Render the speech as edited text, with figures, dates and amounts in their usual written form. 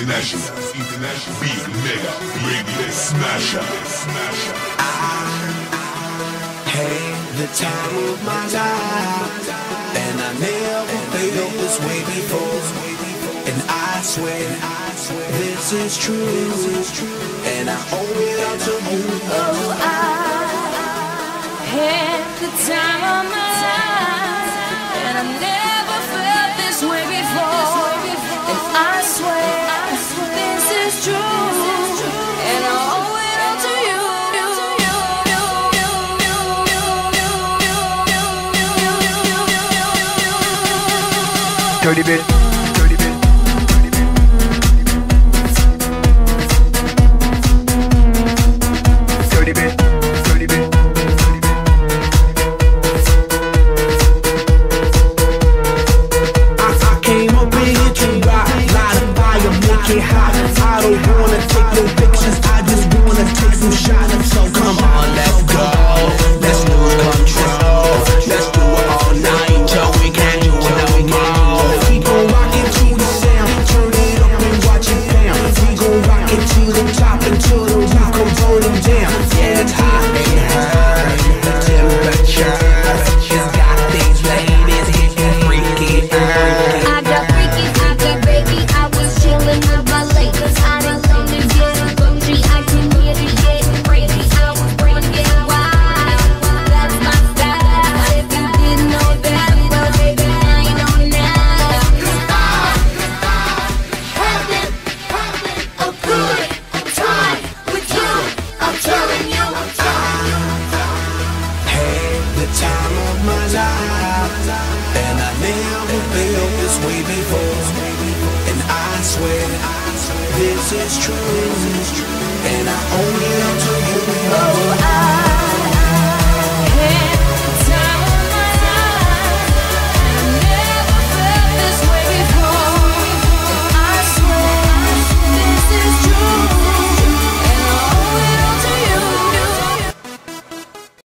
International Beat Mega Radio Smasher. Had the time of my life, and I never felt this way before. And I swear this is true, and I owe it all to you. Oh, I had the time of my life, and I never felt this way before. And I swear this is true, and I owe it all to you. Dirty bit. I don't wanna take no pictures, I just wanna take some shots. So come on, let's go, let's lose control. Let's do it all night till we can't do it no more. We gon' rock it to the sound, turn it up and watch it pound. We gon' rock it to the top until the roof come burning down. Yeah, it's hot in here, the temperature has got these ladies getting freaky. I got freaky, baby, I was chillin' with my ladies. I didn't come to get a bougie, I came here to get crazy. I was born to get wild, that's my style. If you didn't know that, well, baby, now you know now. 'Cause I'm having a good time with you. I'm telling you. Had the time of my life, and I never felt this way before. And I swear this is true, and I owe it all to